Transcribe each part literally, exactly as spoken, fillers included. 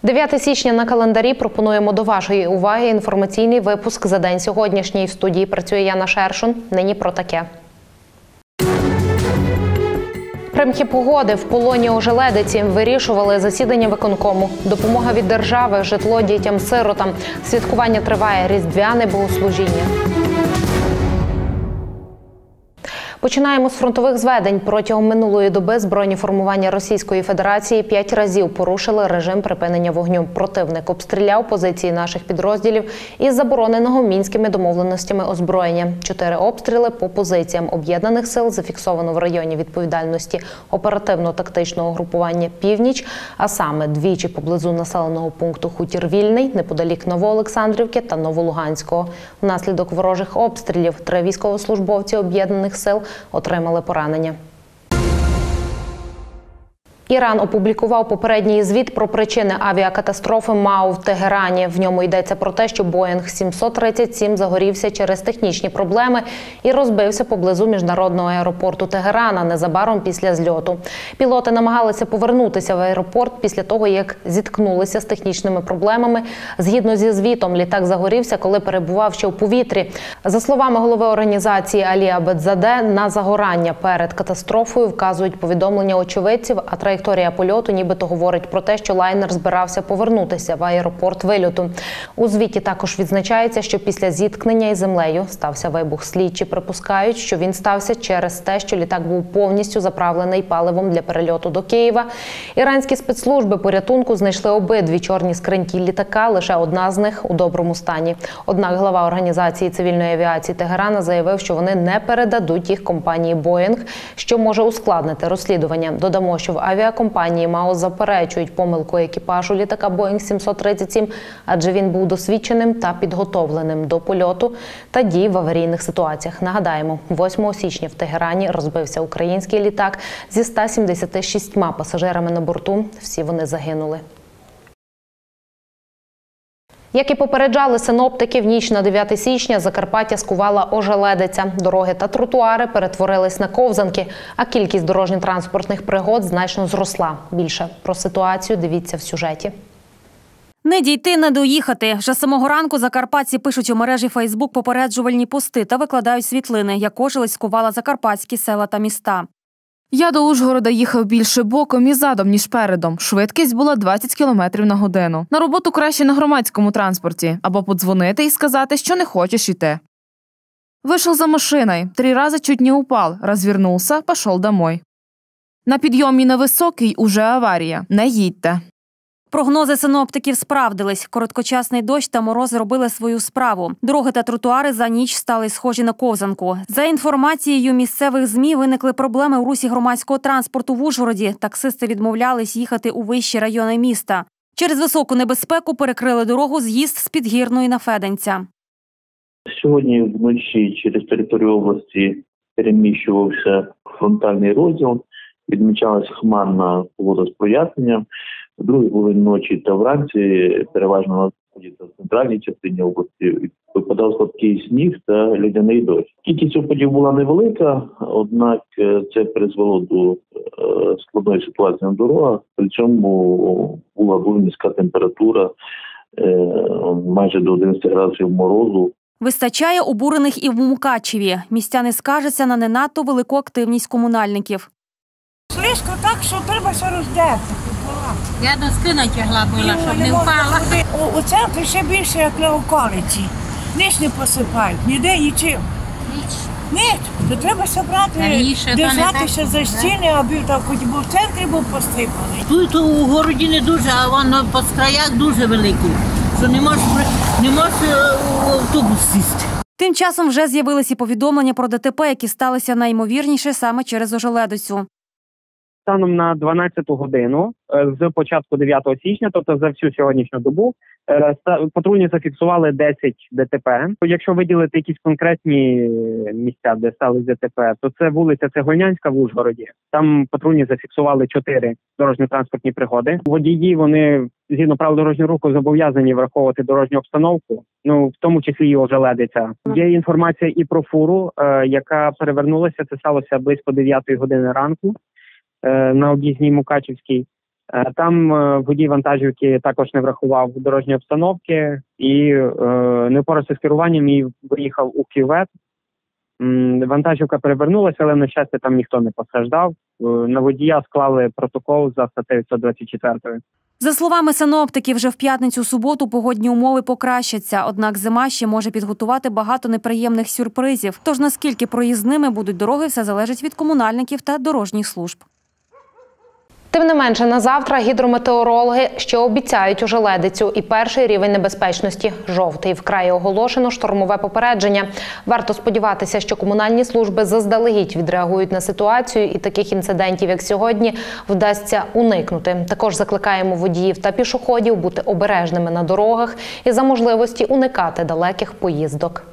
дев'яте січня на календарі. Пропонуємо до вашої уваги інформаційний випуск за день сьогоднішній. В студії працює Яна Шершун. Нині про таке. Примхи погоди в полоні Ожеледиці. Вирішували засідання виконкому. Допомога від держави, житло дітям-сиротам. Святкування триває, різдвяне богослужіння. Починаємо з фронтових зведень. Протягом минулої доби збройні формування Російської Федерації п'ять разів порушили режим припинення вогню. Противник обстріляв позиції наших підрозділів із забороненого мінськими домовленостями озброєння. Чотири обстріли по позиціям об'єднаних сил зафіксовано в районі відповідальності оперативно-тактичного групування «Північ», а саме двічі поблизу населеного пункту Хутір Вільний, неподалік Новоолександрівки та Новолуганського. Внаслідок ворожих обстрілів три військовослужбовці об'єднаних сил отримали поранення. Іран опублікував попередній звіт про причини авіакатастрофи МАУ в Тегерані. В ньому йдеться про те, що Боїнг сімсот тридцять сім загорівся через технічні проблеми і розбився поблизу міжнародного аеропорту Тегерана незабаром після зльоту. Пілоти намагалися повернутися в аеропорт після того, як зіткнулися з технічними проблемами. Згідно зі звітом, літак загорівся, коли перебував ще в повітрі. За словами голови організації Алі Абедзаде, на загорання перед катастрофою вказують повідомлення очевидців, а траєкторія Траєкторія польоту нібито говорить про те, що лайнер збирався повернутися в аеропорт вильоту. У звіті також відзначається, що після зіткнення із землею стався вибух. Слідчі припускають, що він стався через те, що літак був повністю заправлений паливом для перельоту до Києва. Іранські спецслужби порятунку знайшли обидві чорні скриньки літака, лише одна з них у доброму стані. Однак глава організації цивільної авіації Тегерана заявив, що вони не передадуть їх компанії «Боїнг», що може ускладнити розслідування. Додамо, що в авіакомпанії Компанії МАУ заперечують помилку екіпажу літака Боїнг сімсот тридцять сім, адже він був досвідченим та підготовленим до польоту та дій в аварійних ситуаціях. Нагадаємо, восьмого січня в Тегерані розбився український літак зі ста сімдесятьма шістьма пасажирами на борту. Всі вони загинули. Як і попереджали синоптики, в ніч на дев'яте січня Закарпаття скувала ожеледиця. Дороги та тротуари перетворились на ковзанки, а кількість дорожньо-транспортних пригод значно зросла. Більше про ситуацію дивіться в сюжеті. Не дійти, не доїхати. Вже з самого ранку закарпатці пишуть у мережі Фейсбук попереджувальні пости та викладають світлини, як ожеледь скувала закарпатські села та міста. Я до Ужгорода їхав більше боком і задом, ніж передом. Швидкість була двадцять кілометрів на годину. На роботу краще на громадському транспорті. Або подзвонити і сказати, що не хочеш йти. Вышел за машиной. Три раза чуть не упал. Развернулся, пошел домой. На підйомі на високий уже аварія. Не їдьте. Прогнози синоптиків справдились. Короткочасний дощ та мороз робили свою справу. Дороги та тротуари за ніч стали схожі на ковзанку. За інформацією місцевих ЗМІ, виникли проблеми у русі громадського транспорту в Ужгороді. Таксисти відмовлялись їхати у вищі райони міста. Через високу небезпеку перекрили дорогу з'їзд з Підгірної на Феденця. Сьогодні вночі через територію області переміщувався фронтальний розділ. Відмічалась хмарна погода з проясненням. В другій половині ночі та вранці переважно на сході та в центральній частині області випадав слабкий сніг та льодяний дощ. Кількість опадів була невелика, однак це призвело до складної ситуації на дорогах. При цьому була дуже низька температура, майже до одинадцяти градусів морозу. Вистачає обурених і в Мукачеві. Містяни скаржаться на не надто велику активність комунальників. Слизько так, що треба все роздерти. Я доски натягла була, щоб не впала. У, у центрі ще більше, як на околиці. Ніч не посипають, ніде нічим. Ніч. Ніч. То треба собрати, держатися за стіни, аби так хоч би в центрі був посипаний. Тут у городі не дуже, а воно по краях дуже великі. Що не можеш, не можеш у автобус сісти. Тим часом вже з'явилися повідомлення про ДТП, які сталися найімовірніше саме через ожеледицю. Станом на дванадцяту годину з початку дев'ятого січня, тобто за всю сьогоднішню добу, патрульні зафіксували десять ДТП. Якщо виділити якісь конкретні місця, де сталися ДТП, то це вулиця Цегольнянська в Ужгороді. Там патрульні зафіксували чотири дорожньо-транспортні пригоди. Водії, вони, згідно правил дорожнього руху, зобов'язані враховувати дорожню обстановку, ну, в тому числі і ожеледиця. Є інформація і про фуру, яка перевернулася, це сталося близько дев'ятої години ранку на об'їзній Мукачівській. Там водій вантажівки також не врахував дорожньої обстановки і не впорався з керуванням і виїхав у кювет. Вантажівка перевернулася, але, на щастя, там ніхто не постраждав. На водія склали протокол за статтею сто двадцять чотири. За словами синоптиків, вже в п'ятницю-суботу погодні умови покращаться, однак зима ще може підготувати багато неприємних сюрпризів. Тож наскільки проїзними будуть дороги, все залежить від комунальників та дорожніх служб. Тим не менше, на завтра гідрометеорологи ще обіцяють ожеледицю і перший рівень небезпечності – жовтий. Вкрай оголошено штормове попередження. Варто сподіватися, що комунальні служби заздалегідь відреагують на ситуацію і таких інцидентів, як сьогодні, вдасться уникнути. Також закликаємо водіїв та пішоходів бути обережними на дорогах і за можливості уникати далеких поїздок.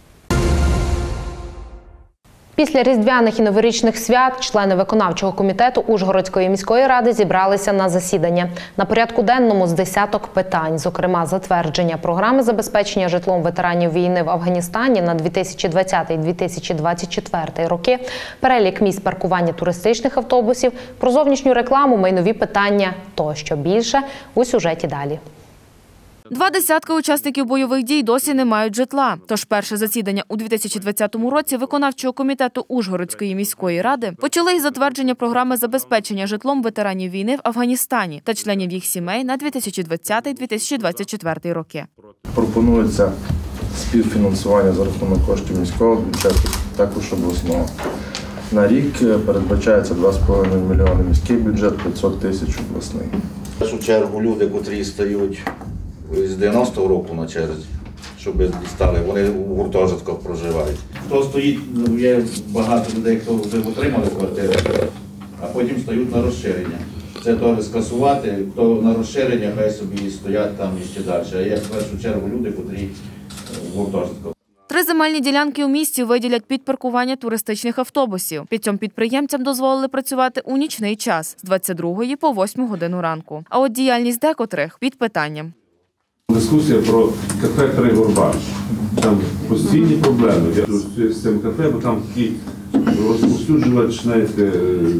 Після різдвяних і новорічних свят члени виконавчого комітету Ужгородської міської ради зібралися на засідання. На порядку денному з десяток питань, зокрема затвердження програми забезпечення житлом ветеранів війни в Афганістані на дві тисячі двадцятий - дві тисячі двадцять четвертий роки, перелік місць паркування туристичних автобусів, про зовнішню рекламу, майнові питання тощо. Більше у сюжеті далі. Два десятки учасників бойових дій досі не мають житла. Тож перше засідання у дві тисячі двадцятому році виконавчого комітету Ужгородської міської ради почали із затвердження програми забезпечення житлом ветеранів війни в Афганістані та членів їх сімей на дві тисячі двадцятий - дві тисячі двадцять четвертий роки. Пропонується співфінансування за рахунок коштів міського бюджету, також обласного. На рік передбачається два з половиною мільйони міський бюджет, п'ятсот тисяч обласний. В першу чергу люди, котрі стають з дев'яностого року на черзі, щоб дістали, вони у гуртожитках проживають. Хто стоїть, є багато людей, хто вже отримали квартири, а потім стають на розширення. Це теж скасувати, хто на розширення, хай собі стоять там і ще далі. А є в першу чергу люди, котрі в гуртожитках. Три земельні ділянки у місті виділять під паркування туристичних автобусів. Під цьому підприємцям дозволили працювати у нічний час з двадцять другої по восьму годину ранку. А от діяльність декотрих під питанням. Дискусія про кафе «Три Горбач». Там постійні проблеми з цим кафе, бо там такі розповсюджувач, знаєте,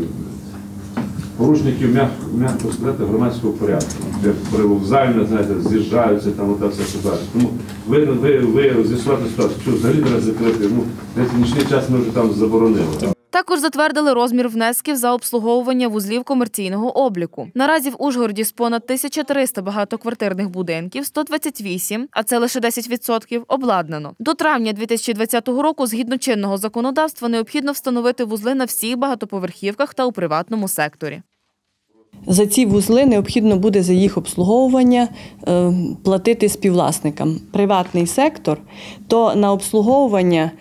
порушників, м'яко сказати, громадського порядку. Де привокзально, знаєте, з'їжджаються, там ота вся ситуація. Тому ви, ви, ви з'ясувати ситуацію, що взагалі треба закрити, ну, десь нічний час ми вже там заборонили. Також затвердили розмір внесків за обслуговування вузлів комерційного обліку. Наразі в Ужгороді з понад тисяча триста багатоквартирних будинків сто двадцять вісім, а це лише десять відсотків, обладнано. До травня дві тисячі двадцятого року, згідно чинного законодавства, необхідно встановити вузли на всіх багатоповерхівках та у приватному секторі. За ці вузли необхідно буде за їх обслуговування е, платити співвласникам. Приватний сектор, то на обслуговування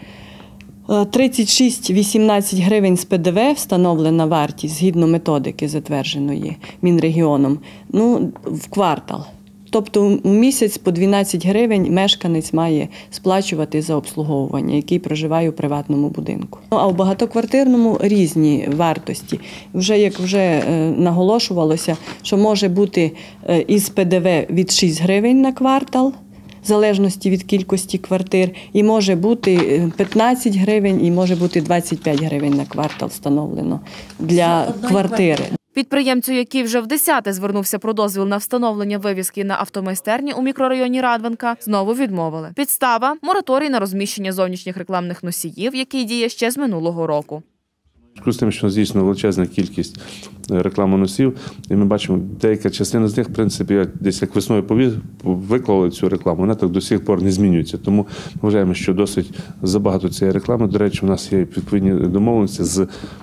тридцять шість вісімнадцять гривень з Пе Де Ве встановлена вартість згідно методики, затвердженої Мінрегіоном, ну, в квартал. Тобто у місяць по дванадцять гривень мешканець має сплачувати за обслуговування, який проживає у приватному будинку. А у багатоквартирному різні вартості. Вже, як вже наголошувалося, що може бути із Пе Де Ве від шість гривень на квартал, в залежності від кількості квартир, і може бути п'ятнадцять гривень, і може бути двадцять п'ять гривень на квартал встановлено для квартири. Підприємцю, який вже вдесяте звернувся про дозвіл на встановлення вивіски на автомайстерні у мікрорайоні Радванка, знову відмовили. Підстава – мораторій на розміщення зовнішніх рекламних носіїв, який діє ще з минулого року. З тим, що здійснює величезна кількість рекламоносів, і ми бачимо, деяка частина з них, в принципі, десь як весною повіз, виклали цю рекламу, вона так до сих пор не змінюється. Тому ми вважаємо, що досить забагато цієї реклами. До речі, у нас є відповідні домовленості з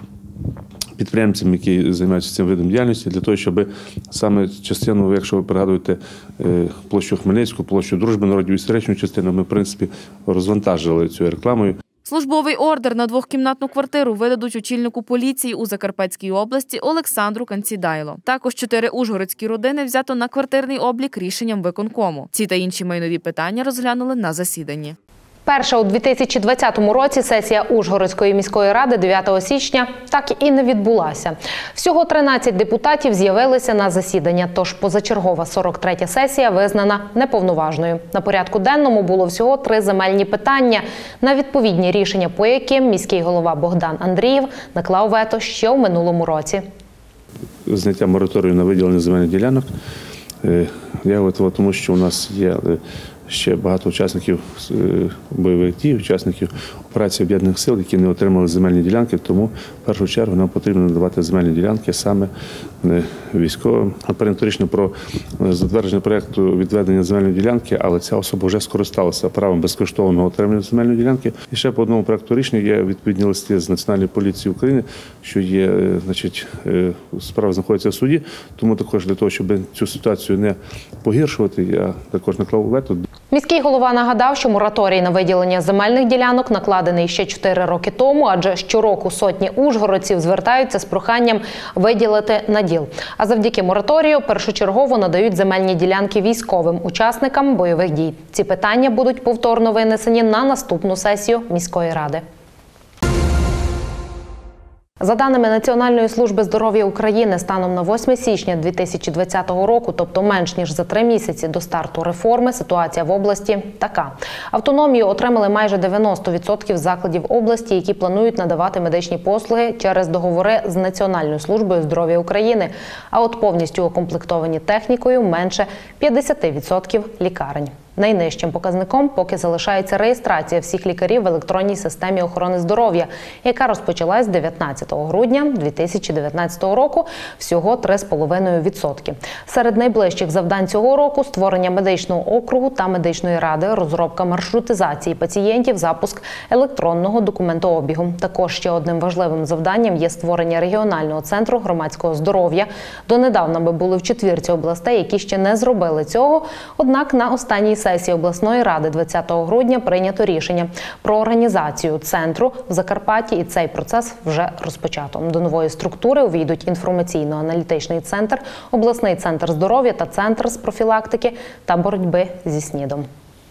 підприємцями, які займаються цим видом діяльності, для того, щоб саме частину, якщо ви пригадуєте площу Хмельницьку, площу Дружби народів, історичну частину, ми, в принципі, розвантажили цю рекламою. Службовий ордер на двохкімнатну квартиру видадуть очільнику поліції у Закарпатській області Олександру Канцідайло. Також чотири ужгородські родини взято на квартирний облік рішенням виконкому. Ці та інші майнові питання розглянули на засіданні. Перша у дві тисячі двадцятому році сесія Ужгородської міської ради дев'ятого січня так і не відбулася. Всього тринадцять депутатів з'явилися на засідання, тож позачергова сорок третя сесія визнана неповноважною. На порядку денному було всього три земельні питання, на відповідні рішення по яким міський голова Богдан Андрієв наклав вето ще в минулому році. зняття мораторію на виділення земельних ділянок. Я готова, тому що у нас є ще багато учасників бойових дій, учасників операції Об'єднаних сил, які не отримали земельні ділянки, тому в першу чергу нам потрібно надавати земельні ділянки саме військовим. Прийнято рішення про затвердження проєкту відведення земельної ділянки, але ця особа вже скористалася правом безкоштовного отримання земельної ділянки. І ще по одному проєкту рішення є відповідні листи з Національної поліції України, що є, значить, справа знаходиться в суді, тому також для того, щоб цю ситуацію не погіршувати, я також наклав вето. Міський голова нагадав, що мораторій на виділення земельних ділянок накладений ще чотири роки тому, адже щороку сотні ужгородців звертаються з проханням виділити наділ. А завдяки мораторію першочергово надають земельні ділянки військовим учасникам бойових дій. Ці питання будуть повторно винесені на наступну сесію міської ради. За даними Національної служби здоров'я України, станом на восьме січня дві тисячі двадцятого року, тобто менш ніж за три місяці до старту реформи, ситуація в області така. Автономію отримали майже дев'яносто відсотків закладів області, які планують надавати медичні послуги через договори з Національною службою здоров'я України, а от повністю укомплектовані технікою менше п'ятдесят відсотків лікарень. Найнижчим показником поки залишається реєстрація всіх лікарів в електронній системі охорони здоров'я, яка розпочалась дев'ятнадцятого грудня дві тисячі дев'ятнадцятого року, всього три цілих п'ять десятих відсотка. Серед найближчих завдань цього року – створення медичного округу та медичної ради, розробка маршрутизації пацієнтів, запуск електронного документообігу. Також ще одним важливим завданням є створення регіонального центру громадського здоров'я. Донедавна ми були в четвірці областей, які ще не зробили цього, однак на останній сесії обласної ради двадцятого грудня прийнято рішення про організацію центру в Закарпатті, і цей процес вже розпочато. До нової структури увійдуть інформаційно-аналітичний центр, обласний центр здоров'я та центр з профілактики та боротьби зі СНІДом.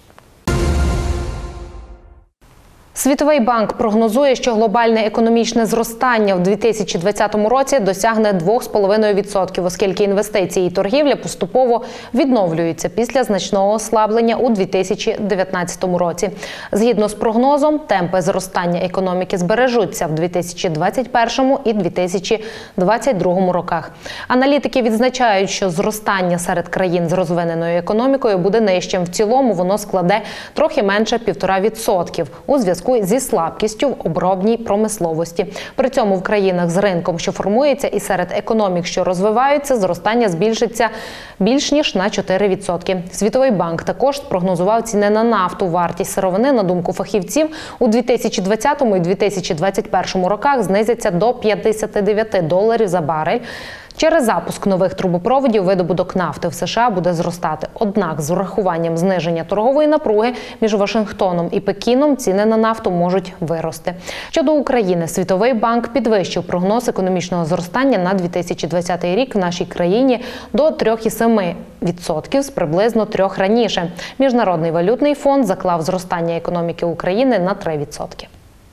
Світовий банк прогнозує, що глобальне економічне зростання в дві тисячі двадцятому році досягне двох з половиною відсотків, оскільки інвестиції і торгівля поступово відновлюються після значного ослаблення у дві тисячі дев'ятнадцятому році. Згідно з прогнозом, темпи зростання економіки збережуться в дві тисячі двадцять першому і дві тисячі двадцять другому роках. Аналітики відзначають, що зростання серед країн з розвиненою економікою буде нижчим. В цілому воно складе трохи менше півтора відсотків у зв'язку зі слабкістю в обробній промисловості. При цьому в країнах з ринком, що формується, і серед економік, що розвиваються, зростання збільшиться більш ніж на чотири відсотки. Світовий банк також спрогнозував ціни на нафту. Вартість сировини, на думку фахівців, у дві тисячі двадцятому і дві тисячі двадцять першому роках знизиться до п'ятдесят дев'ять доларів за барель. Через запуск нових трубопроводів видобуток нафти в США буде зростати. Однак з урахуванням зниження торгової напруги між Вашингтоном і Пекіном ціни на нафту можуть вирости. Щодо України, Світовий банк підвищив прогноз економічного зростання на дві тисячі двадцятий рік в нашій країні до три цілих сім десятих відсотка з приблизно трьох раніше. Міжнародний валютний фонд заклав зростання економіки України на три відсотки.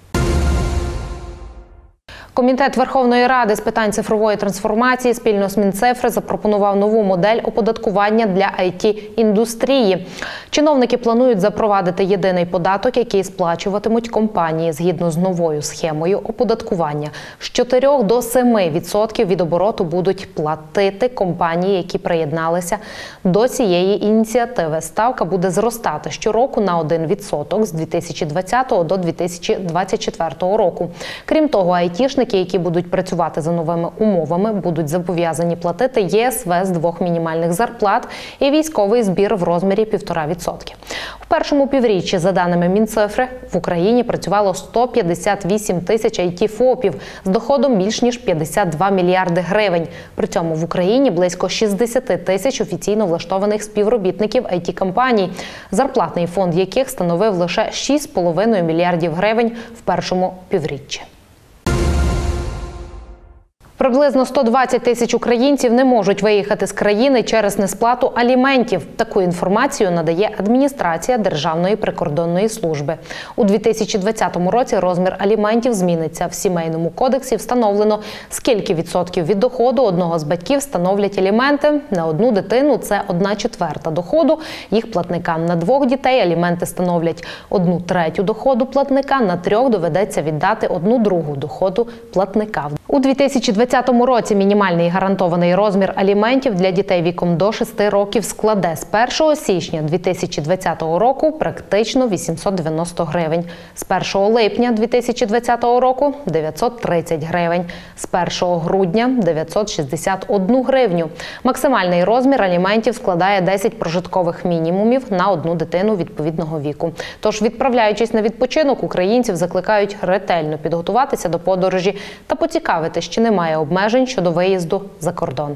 Комітет Верховної Ради з питань цифрової трансформації спільно з Мінцифри запропонував нову модель оподаткування для ай ті-індустрії. Чиновники планують запровадити єдиний податок, який сплачуватимуть компанії згідно з новою схемою оподаткування. З чотирьох до семи відсотків від обороту будуть платити компанії, які приєдналися до цієї ініціативи. Ставка буде зростати щороку на один відсоток з дві тисячі двадцятого до дві тисячі двадцять четвертого року. Крім того, айтішники, які будуть працювати за новими умовами, будуть зобов'язані платити є ес ве з двох мінімальних зарплат і військовий збір в розмірі півтора відсотки. У першому півріччі, за даними Мінцифри, в Україні працювало сто п'ятдесят вісім тисяч ай ті-ФОПів з доходом більш ніж п'ятдесят два мільярди гривень. При цьому в Україні близько шістдесят тисяч офіційно влаштованих співробітників ай ті-компаній, зарплатний фонд яких становив лише шість з половиною мільярдів гривень в першому півріччі. Приблизно сто двадцять тисяч українців не можуть виїхати з країни через несплату аліментів. Таку інформацію надає адміністрація Державної прикордонної служби. У дві тисячі двадцятому році розмір аліментів зміниться. В Сімейному кодексі встановлено, скільки відсотків від доходу одного з батьків становлять аліменти. На одну дитину – це одна четверта доходу їх платника. На двох дітей аліменти становлять одну третю доходу платника, на трьох доведеться віддати одну другу доходу платника. У дві тисячі двадцятому році мінімальний гарантований розмір аліментів для дітей віком до шести років складе з першого січня дві тисячі двадцятого року практично вісімсот дев'яносто гривень, з першого липня дві тисячі двадцятого року – дев'ятсот тридцять гривень, з першого грудня – дев'ятсот шістдесят одну гривню. Максимальний розмір аліментів складає десять прожиткових мінімумів на одну дитину відповідного віку. Тож, відправляючись на відпочинок, українців закликають ретельно підготуватися до подорожі та поцікавитися, чи немає обмежень щодо виїзду за кордон.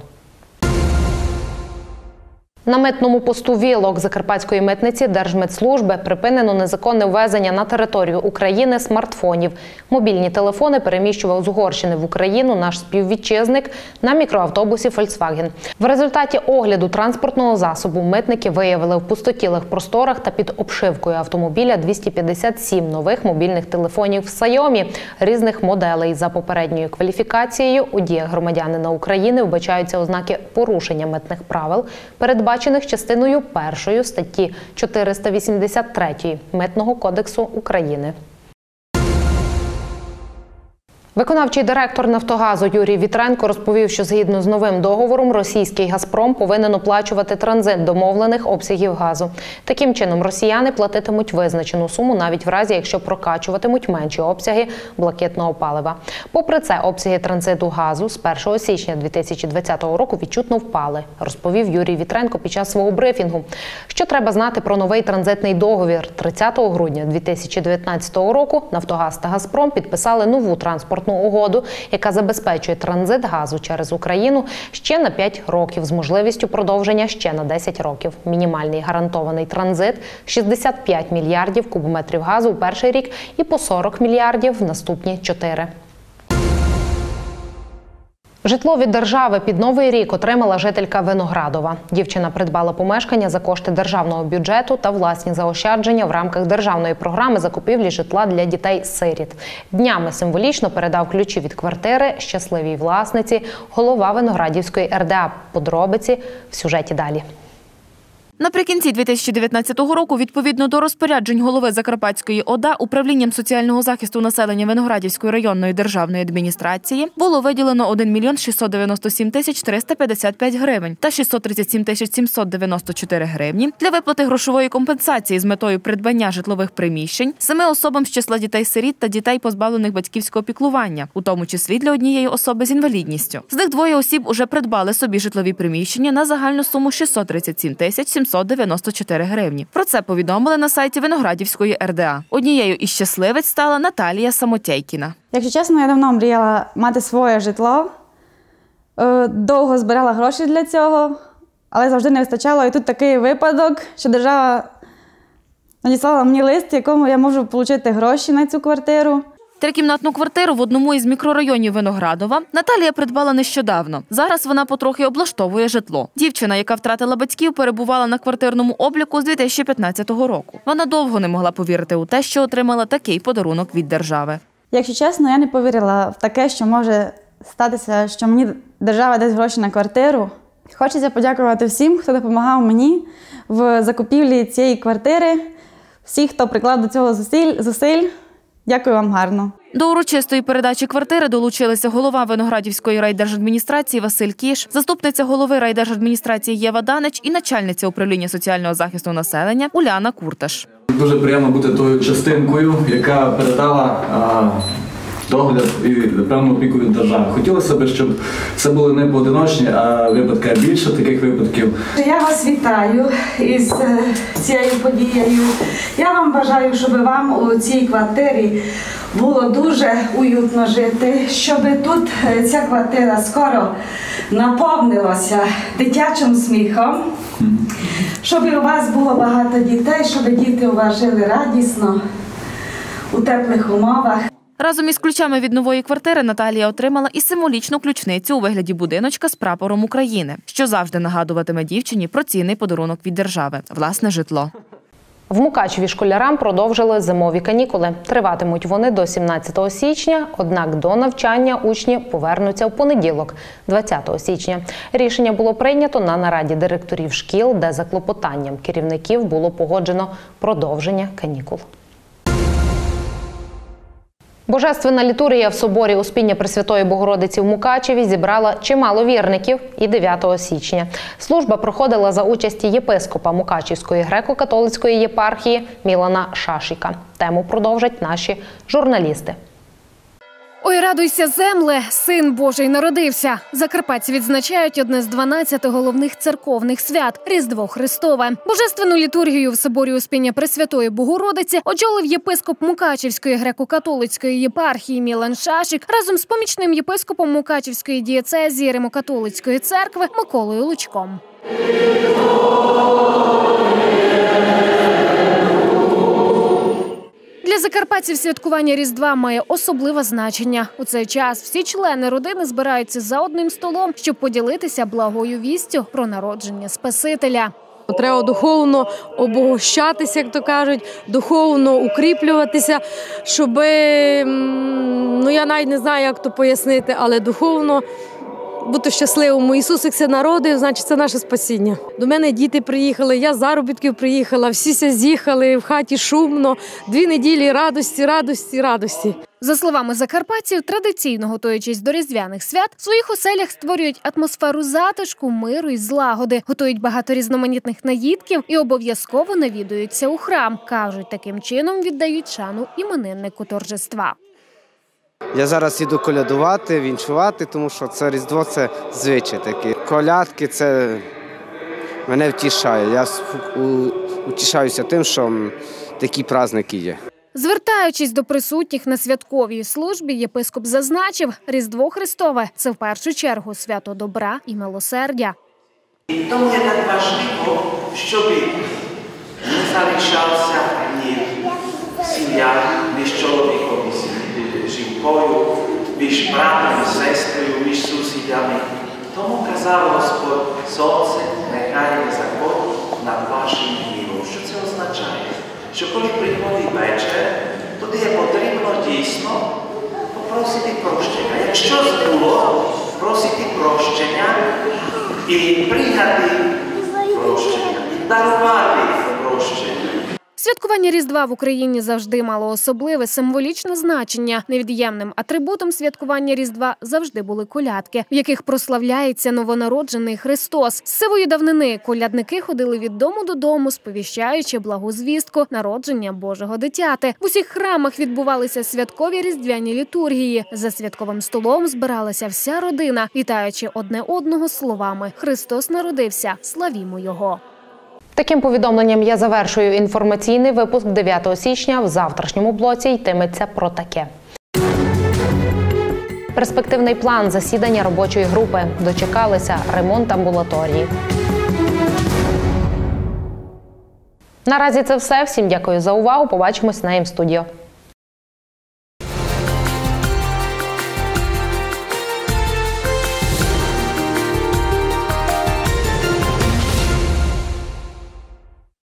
На митному посту Вілок Закарпатської митниці Держмитслужби припинено незаконне ввезення на територію України смартфонів. Мобільні телефони переміщував з Угорщини в Україну наш співвітчизник на мікроавтобусі Volkswagen. В результаті огляду транспортного засобу митники виявили в пустотілих просторах та під обшивкою автомобіля двісті п'ятдесят сім нових мобільних телефонів Xiaomi різних моделей. За попередньою кваліфікацією у діях громадянина України вбачаються ознаки порушення митних правил, передбачених частиною першою статті чотириста вісімдесят три Митного кодексу України. Виконавчий директор «Нафтогазу» Юрій Вітренко розповів, що згідно з новим договором російський «Газпром» повинен оплачувати транзит домовлених обсягів газу. Таким чином, росіяни платитимуть визначену суму навіть в разі, якщо прокачуватимуть менші обсяги блакитного палива. Попри це, обсяги транзиту газу з першого січня дві тисячі двадцятого року відчутно впали, розповів Юрій Вітренко під час свого брифінгу. Що треба знати про новий транзитний договір? тридцятого грудня дві тисячі дев'ятнадцятого року «Нафтогаз» та «Газпром» підписали нову транспортну угоду, яка забезпечує транзит газу через Україну ще на п'ять років з можливістю продовження ще на десять років. Мінімальний гарантований транзит – шістдесят п'ять мільярдів кубометрів газу у перший рік і по сорок мільярдів в наступні чотири. Житло від держави під Новий рік отримала жителька Виноградова. Дівчина придбала помешкання за кошти державного бюджету та власні заощадження в рамках державної програми закупівлі житла для дітей-сиріт. Днями символічно передав ключі від квартири щасливій власниці голова Виноградівської ер де а. Подробиці в сюжеті далі. Наприкінці дві тисячі дев'ятнадцятого року, відповідно до розпоряджень голови Закарпатської о да, управлінням соціального захисту населення Виноградівської районної державної адміністрації було виділено один мільйон шістсот дев'яносто сім тисяч триста п'ятдесят п'ять гривень та шістсот тридцять сім тисяч сімсот дев'яносто чотири гривні для виплати грошової компенсації з метою придбання житлових приміщень семи особам з числа дітей-сиріт та дітей, позбавлених батьківського піклування, у тому числі для однієї особи з інвалідністю. З них двоє осіб уже придбали собі житлові приміщення на загальну суму шістсот тридцять сім тисяч сімсот дев'яносто чотири гривні. Про це повідомили на сайті Виноградівської ер де а. Однією із щасливець стала Наталія Самотєйкіна. Якщо чесно, я давно мріяла мати своє житло. Довго збирала гроші для цього, але завжди не вистачало. І тут такий випадок, що держава надіслала мені лист, в якому я можу отримати гроші на цю квартиру. Трикімнатну квартиру в одному із мікрорайонів Виноградова Наталія придбала нещодавно. Зараз вона потрохи облаштовує житло. Дівчина, яка втратила батьків, перебувала на квартирному обліку з дві тисячі п'ятнадцятого року. Вона довго не могла повірити у те, що отримала такий подарунок від держави. Якщо чесно, я не повірила в таке, що може статися, що мені держава дасть гроші на квартиру. Хочеться подякувати всім, хто допомагав мені в закупівлі цієї квартири, всіх, хто приклав до цього зусиль. зусиль. Дякую вам гарно. До урочистої передачі квартири долучилися голова Виноградівської райдержадміністрації Василь Кіш, заступниця голови райдержадміністрації Єва Данич і начальниця управління соціального захисту населення Уляна Курташ. Дуже приємно бути тою частинкою, яка передала а, догляд і певну опіку від держави. Хотілося б, щоб це були не поодиночні, а випадки, а більше таких випадків. Я вас вітаю із цією подією. Я вам бажаю, щоб вам у цій квартирі було дуже уютно жити, щоб тут ця квартира скоро наповнилася дитячим сміхом, щоб у вас було багато дітей, щоб діти у вас жили радісно, у теплих умовах. Разом із ключами від нової квартири Наталія отримала і символічну ключницю у вигляді будиночка з прапором України, що завжди нагадуватиме дівчині про цінний подарунок від держави – власне житло. В Мукачеві школярам продовжили зимові канікули. Триватимуть вони до сімнадцятого січня, однак до навчання учні повернуться в понеділок, двадцятого січня. Рішення було прийнято на нараді директорів шкіл, де за клопотанням керівників було погоджено продовження канікул. Божественна літургія в соборі Успіння Пресвятої Богородиці в Мукачеві зібрала чимало вірників і дев'ятого січня. Служба проходила за участі єпископа Мукачівської греко-католицької єпархії Мілана Шашіка. Тему продовжать наші журналісти. Ой, радуйся, земле, Син Божий народився. Закарпатці відзначають одне з дванадцяти головних церковних свят – Різдво Христове. Божественну літургію в соборі Успіння Пресвятої Богородиці очолив єпископ Мукачівської греко-католицької єпархії Мілан Шашік разом з помічним єпископом Мукачівської дієцезії Римо-католицької церкви Миколою Лучком. Для закарпатців святкування Різдва має особливе значення. У цей час всі члени родини збираються за одним столом, щоб поділитися благою вістю про народження Спасителя. Треба духовно обогащатися, як то кажуть, духовно укріплюватися, щоб, ну я навіть не знаю, як то пояснити, але духовно бути щасливим. Ісусик се народив, значить це наше спасіння. До мене діти приїхали, я з заробітків приїхала, всі з'їхали, в хаті шумно, дві неділі радості, радості, радості. За словами закарпатців, традиційно готуючись до різдвяних свят, в своїх оселях створюють атмосферу затишку, миру і злагоди, готують багато різноманітних наїдків і обов'язково навідуються у храм. Кажуть, таким чином віддають шану імениннику торжества. Я зараз іду колядувати, вінчувати, тому що це Різдво – це звичай такий. Колядки – це мене втішає. Я утішаюся тим, що такі праздники є. Звертаючись до присутніх на святковій службі, єпископ зазначив, Різдво Христове – це в першу чергу свято добра і милосердя. Тому є так важливо, щоб не залишався ні сім'я, ні чоловіком, ні жінкою, між братом і сестрою, між сусідами. Тому казав Господь, сонце нехай не заходить над вашим гнівом. Що це означає? Що коли приходить вечір, тоді є потрібно дійсно попросити прощення. Якщо було, просити прощення і прийняти прощення, і дарувати прощення. Святкування Різдва в Україні завжди мало особливе символічне значення. Невід'ємним атрибутом святкування Різдва завжди були колядки, в яких прославляється новонароджений Христос. З сивої давнини колядники ходили від дому додому, сповіщаючи благу звістку народження Божого дитяти. В усіх храмах відбувалися святкові різдвяні літургії. За святковим столом збиралася вся родина, вітаючи одне одного словами «Христос народився, славімо Його». Таким повідомленням я завершую інформаційний випуск дев'ятого січня. В завтрашньому блоці йтиметься про таке. Перспективний план засідання робочої групи. Дочекалися ремонт амбулаторії. Наразі це все. Всім дякую за увагу. Побачимось на М-студіо.